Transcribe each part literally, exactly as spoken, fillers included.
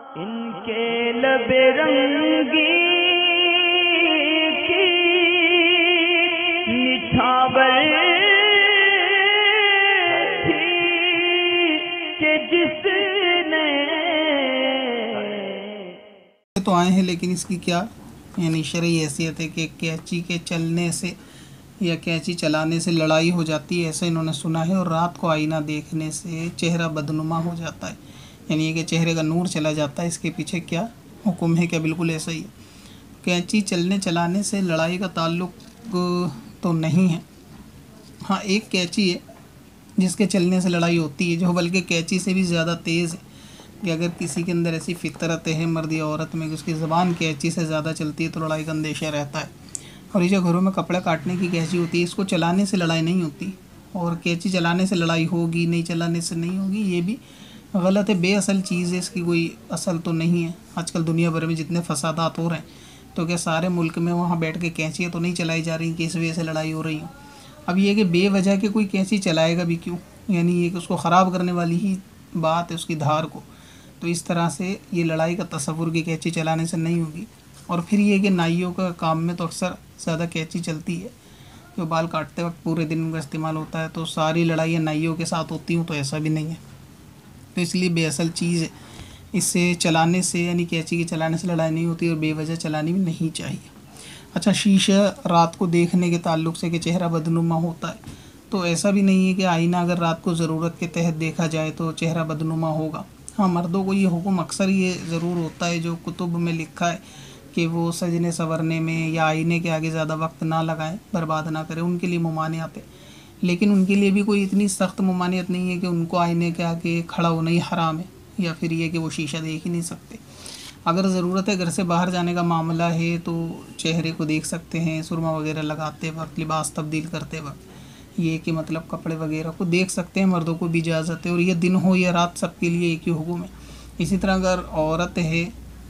इनके लबे रंगी की निछावर थी कि जिसने तो आए हैं, लेकिन इसकी क्या यानी शरई हैसियत है कि कैंची के चलने से या कैंची चलाने से लड़ाई हो जाती है, ऐसा इन्होंने सुना है। और रात को आईना देखने से चेहरा बदनुमा हो जाता है, यानी ये कि चेहरे का नूर चला जाता है। इसके पीछे क्या हुक्म है? क्या बिल्कुल ऐसा ही है? कैंची चलने चलाने से लड़ाई का ताल्लुक तो नहीं है। हाँ, एक कैंची है जिसके चलने से लड़ाई होती है, जो बल्कि कैंची से भी ज़्यादा तेज़ है कि अगर किसी के अंदर ऐसी फितरत है मर्द या औरत में कि उसकी ज़बान कैंची से ज़्यादा चलती है तो लड़ाई का अंदेशा रहता है। और ये जो घरों में कपड़े काटने की कैंची होती है, इसको चलाने से लड़ाई नहीं होती, और कैंची चलाने से लड़ाई होगी, नहीं चलाने से नहीं होगी, ये भी गलत है। बेअसल चीज़ है, इसकी कोई असल तो नहीं है। आजकल दुनिया भर में जितने फसादात हो रहे हैं, तो क्या सारे मुल्क में वहाँ बैठ के कैंचियाँ तो नहीं चलाई जा रही कि इस वजह से लड़ाई हो रही हो? अब ये कि बेवजह के कोई कैंची चलाएगा भी क्यों, यानी ये कि उसको ख़राब करने वाली ही बात है उसकी धार को। तो इस तरह से ये लड़ाई का तसव्वुर की कैंची चलाने से नहीं होगी। और फिर ये कि नाइयों का काम में तो अक्सर ज़्यादा कैंची चलती है, जो बाल काटते वक्त पूरे दिन उनका इस्तेमाल होता है, तो सारी लड़ाइयाँ नाइयों के साथ होती हूँ, तो ऐसा भी नहीं है। तो इसलिए बेअसल चीज़ है, इससे चलाने से यानी कैंची के चलाने से लड़ाई नहीं होती और बेवजह चलानी भी नहीं चाहिए। अच्छा, शीशा रात को देखने के ताल्लुक से कि चेहरा बदनुमा होता है, तो ऐसा भी नहीं है कि आईना अगर रात को ज़रूरत के तहत देखा जाए तो चेहरा बदनुमा होगा। हाँ, मर्दों को ये हुक्म अक्सर ये ज़रूर होता है, जो कुतुब में लिखा है कि वो सजने संवरने में या आईने के आगे ज़्यादा वक्त ना लगाएं, बर्बाद ना करें, उनके लिए ममानियत है। लेकिन उनके लिए भी कोई इतनी सख्त ममानियत नहीं है कि उनको आईने के आगे खड़ा होना ही हराम है, या फिर ये कि वो शीशा देख ही नहीं सकते। अगर ज़रूरत है, घर से बाहर जाने का मामला है, तो चेहरे को देख सकते हैं, सुरमा वगैरह लगाते वक्त, लिबास तब्दील करते वक्त, ये कि मतलब कपड़े वगैरह को देख सकते हैं, मर्दों को भी इजाज़त है। और ये दिन हो या रात, सबके लिए एक ही हुक्म है। इसी तरह अगर औरत है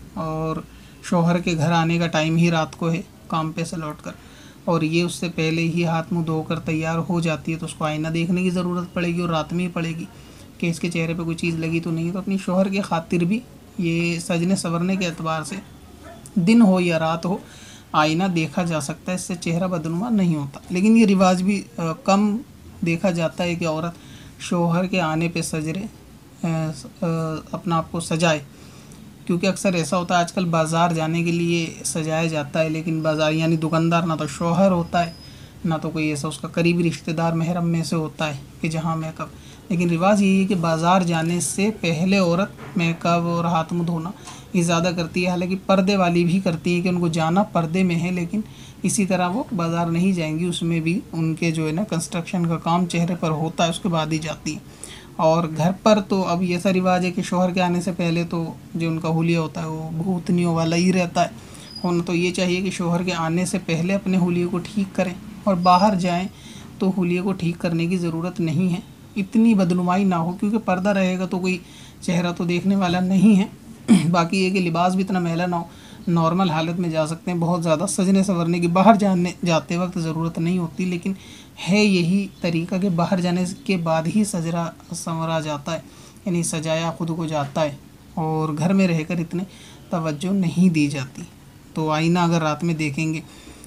और शौहर के घर आने का टाइम ही रात को है काम पे से लौट कर, और ये उससे पहले ही हाथ मुँह धोकर तैयार हो जाती है, तो उसको आईना देखने की ज़रूरत पड़ेगी, और रात में ही पड़ेगी कि इसके चेहरे पे कोई चीज़ लगी तो नहीं। तो अपनी शौहर के खातिर भी ये सजने संवरने के एतबार से दिन हो या रात हो, आईना देखा जा सकता है, इससे चेहरा बदनुमा नहीं होता। लेकिन ये रिवाज भी आ, कम देखा जाता है कि औरत शौहर के आने पे सजरे आ, आ, अपना आप को सजाए, क्योंकि अक्सर ऐसा होता है आजकल बाज़ार जाने के लिए सजाया जाता है, लेकिन बाज़ार यानी दुकानदार ना तो शौहर होता है, ना तो कोई ऐसा उसका करीबी रिश्तेदार महरम में से होता है कि जहाँ मेकअप। लेकिन रिवाज यही है कि बाज़ार जाने से पहले औरत मेकअप और हाथ मुँह धोना ये ज़्यादा करती है। हालांकि पर्दे वाली भी करती है कि उनको जाना पर्दे में है, लेकिन इसी तरह वो बाज़ार नहीं जाएंगी, उसमें भी उनके जो है ना कंस्ट्रक्शन का काम चेहरे पर होता है, उसके बाद ही जाती है। और घर पर तो अब ये ऐसा रिवाज है कि शौहर के आने से पहले तो जो उनका हुलिया होता है वो भूतनियों वाला ही रहता है। होना तो ये चाहिए कि शौहर के आने से पहले अपने हुलिये को ठीक करें, और बाहर जाएं तो हुलिये को ठीक करने की ज़रूरत नहीं है, इतनी बदनुमाई ना हो, क्योंकि पर्दा रहेगा तो कोई चेहरा तो देखने वाला नहीं है। बाकी ये कि लिबास भी इतना मैला ना हो, नॉर्मल हालत में जा सकते हैं। बहुत ज़्यादा सजने संवरने की बाहर जाने जाते वक्त ज़रूरत नहीं होती, लेकिन है यही तरीका कि बाहर जाने के बाद ही सजरा संवरा जाता है, यानी सजाया ख़ुद को जाता है, और घर में रहकर इतने तवज्जो नहीं दी जाती। तो आईना अगर रात में देखेंगे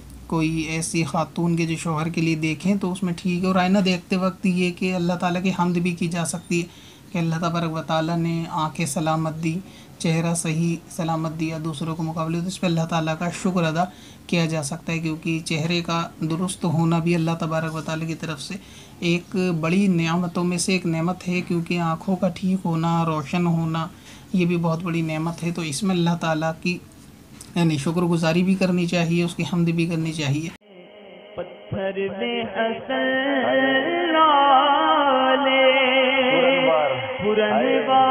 कोई ऐसी खातून के जो शौहर के लिए देखें तो उसमें ठीक है। और आईना देखते वक्त ये कि अल्लाह ताला की हम्द भी की जा सकती है कि अल्लाह तबारक व तआला ने आँखें सलामत दी, चेहरा सही सलामत दिया दूसरों के मुकाबले, तो इस पर अल्लाह ताला का शुक्र अदा किया जा सकता है, क्योंकि चेहरे का दुरुस्त होना भी अल्लाह तबारक व तआला की तरफ से एक बड़ी नेमतों में से एक नेमत है। क्योंकि आँखों का ठीक होना, रोशन होना, ये भी बहुत बड़ी नेमत है। तो इसमें अल्लाह ताला की यानी शुक्रगुजारी भी करनी चाहिए, उसकी हम्द भी करनी चाहिए। पत्थर में हसन लाले पुरनवार